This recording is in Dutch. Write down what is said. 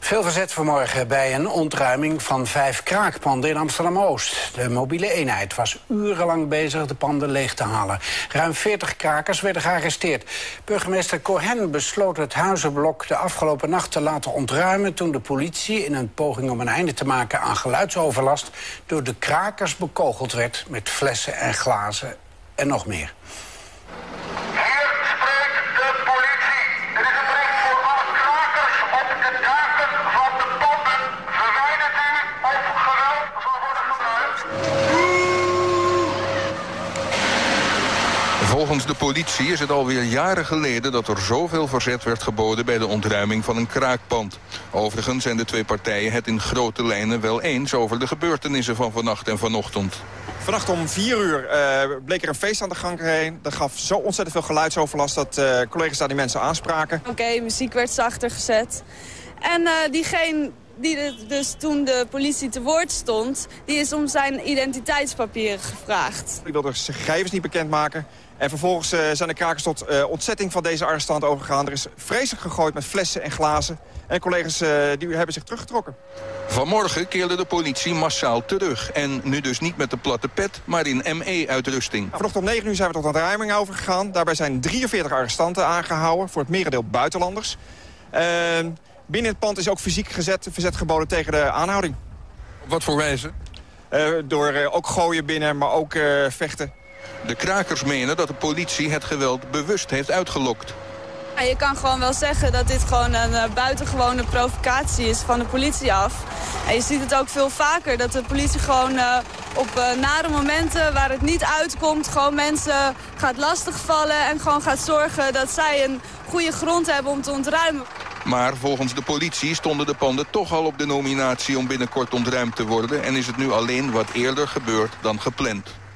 Veel verzet vanmorgen bij een ontruiming van 5 kraakpanden in Amsterdam-Oost. De mobiele eenheid was urenlang bezig de panden leeg te halen. Ruim 40 krakers werden gearresteerd. Burgemeester Cohen besloot het huizenblok de afgelopen nacht te laten ontruimen toen de politie in een poging om een einde te maken aan geluidsoverlast door de krakers bekogeld werd met flessen en glazen en nog meer. Volgens de politie is het alweer jaren geleden dat er zoveel verzet werd geboden bij de ontruiming van een kraakpand. Overigens zijn de twee partijen het in grote lijnen wel eens over de gebeurtenissen van vannacht en vanochtend. Vannacht om 4 uur bleek er een feest aan de gang heen. Dat gaf zo ontzettend veel geluidsoverlast dat collega's daar die mensen aanspraken. Oké, muziek werd zachter gezet. En diegene die dus toen de politie te woord stond, die is om zijn identiteitspapieren gevraagd. Die wilde zijn gegevens niet bekendmaken. En vervolgens zijn de krakers tot ontzetting van deze arrestant overgegaan. Er is vreselijk gegooid met flessen en glazen. En collega's die hebben zich teruggetrokken. Vanmorgen keerde de politie massaal terug. En nu dus niet met de platte pet, maar in ME-uitrusting. Vanochtend om 9 uur zijn we tot een ruiming overgegaan. Daarbij zijn 43 arrestanten aangehouden, voor het merendeel buitenlanders. Binnen het pand is ook fysiek verzet geboden tegen de aanhouding. Wat voor wijze? Door ook gooien binnen, maar ook vechten. De krakers menen dat de politie het geweld bewust heeft uitgelokt. Ja, je kan gewoon wel zeggen dat dit gewoon een buitengewone provocatie is van de politie af. En je ziet het ook veel vaker, dat de politie gewoon op nare momenten waar het niet uitkomt, gewoon mensen gaat lastigvallen en gewoon gaat zorgen dat zij een goede grond hebben om te ontruimen. Maar volgens de politie stonden de panden toch al op de nominatie om binnenkort ontruimd te worden en is het nu alleen wat eerder gebeurd dan gepland.